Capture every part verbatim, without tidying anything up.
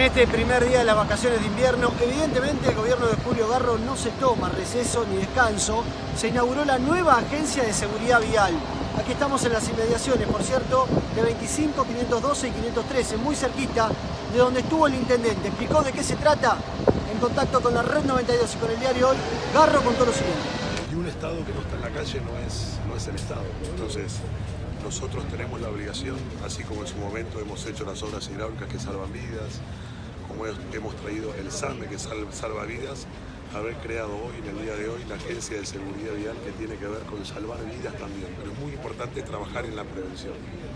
este primer día de las vacaciones de invierno, evidentemente el gobierno de Julio Garro no se toma receso ni descanso. Se inauguró la nueva Agencia de Seguridad Vial. Aquí estamos en las inmediaciones, por cierto, de veinticinco, quinientos doce y quinientos trece, muy cerquita de donde estuvo el intendente. ¿Explicó de qué se trata? En contacto con la Red noventa y dos y con el diario Hoy, Garro contó lo siguiente. Y un Estado que no está en la calle no es, no es el Estado. Entonces, nosotros tenemos la obligación, así como en su momento hemos hecho las obras hidráulicas que salvan vidas, como hemos traído el SAME que salva vidas, haber creado hoy, en el día de hoy, la Agencia de Seguridad Vial que tiene que ver con salvar vidas también. Pero es muy importante trabajar en la prevención.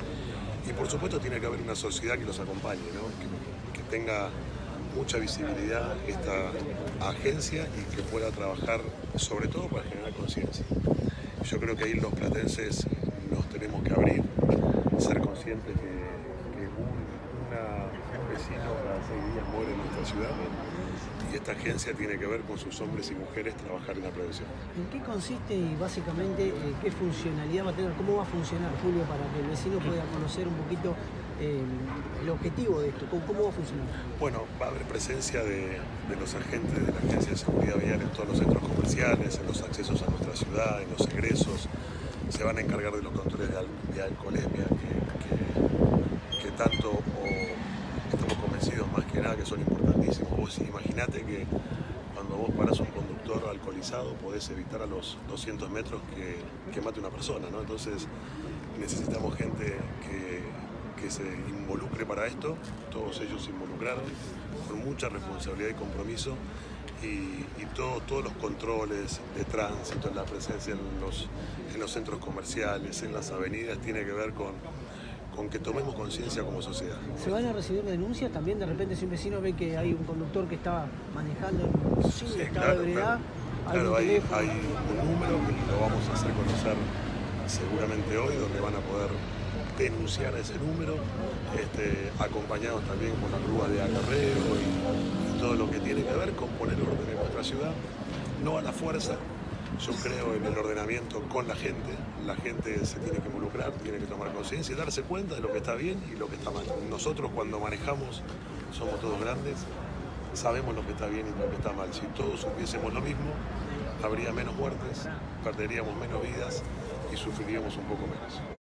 Y por supuesto tiene que haber una sociedad que los acompañe, ¿no? que, que tenga mucha visibilidad esta agencia y que pueda trabajar sobre todo para generar conciencia. Yo creo que ahí los platenses nos tenemos que abrir, ser conscientes que, que un, una, un vecino cada seis días muere en nuestra ciudad y esta agencia tiene que ver con sus hombres y mujeres trabajar en la prevención. ¿En qué consiste y básicamente eh, qué funcionalidad va a tener? ¿Cómo va a funcionar, Julio, para que el vecino pueda conocer un poquito eh, el objetivo de esto? ¿Cómo, ¿Cómo va a funcionar? Bueno, va a haber presencia de, de los agentes de la Agencia de Seguridad Vial en todos los centros comerciales, en los accesos a nuestra ciudad, en los egresos. Se van a encargar de los controles de, al, de alcoholemia que, que, que tanto o estamos convencidos más que nada que son importantísimos. Vos imaginate que cuando vos parás un conductor alcoholizado podés evitar a los doscientos metros que, que mate una persona, ¿no? Entonces necesitamos gente que, que se involucre para esto, todos ellos se involucraron con mucha responsabilidad y compromiso. Y, y todo, todos los controles de tránsito, la presencia en los, en los centros comerciales, en las avenidas, tiene que ver con, con que tomemos conciencia como sociedad. ¿Se van a recibir denuncias también? De repente, si un vecino ve que hay un conductor que está manejando en posible sí, estado claro, de ebriedad, claro, claro hay, hay un número que lo vamos a hacer conocer seguramente hoy, donde van a poder denunciar a ese número, este, acompañados también con la grúa de acarreo y, y todo lo que tiene que ver con poner orden en nuestra ciudad, no a la fuerza. Yo creo en el ordenamiento con la gente, la gente se tiene que involucrar, tiene que tomar conciencia y darse cuenta de lo que está bien y lo que está mal. Nosotros cuando manejamos somos todos grandes, sabemos lo que está bien y lo que está mal. Si todos supiésemos lo mismo, habría menos muertes, perderíamos menos vidas y sufriríamos un poco menos.